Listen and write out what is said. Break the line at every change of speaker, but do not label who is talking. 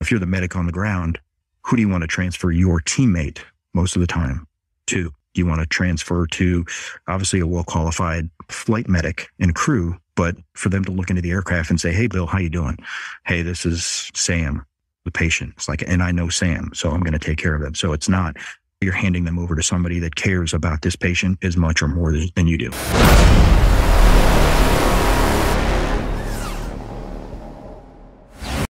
if you're the medic on the ground, who do you want to transfer your teammate most of the time to? Do you want to transfer to obviously a well-qualified flight medic and crew, but for them to look into the aircraft and say, hey, Bill, how you doing? Hey, this is Sam, the patient. It's like, and I know Sam, so I'm going to take care of them. So it's not you're handing them over to somebody that cares about this patient as much or more than you do.